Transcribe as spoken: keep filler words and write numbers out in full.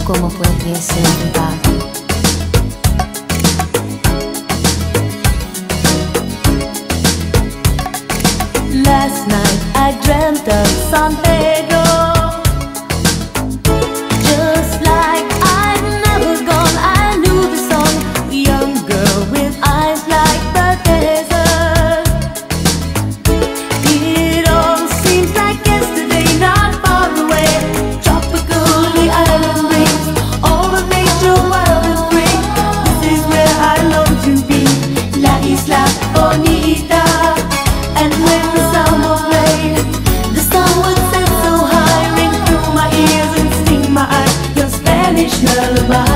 ¿Cómo pudiese olvidar? Last night I dreamt of San Pedro, just like I'd never gone. I knew the song, young girl with eyes like the desert. It all seems like yesterday, not far away. Tropical, the island brings all of nature wild and free. This is where I long to be, La Isla Bonita. And when the summer played, the sun would set so high, ring through my ears and sting my eyes. Your Spanish lullaby.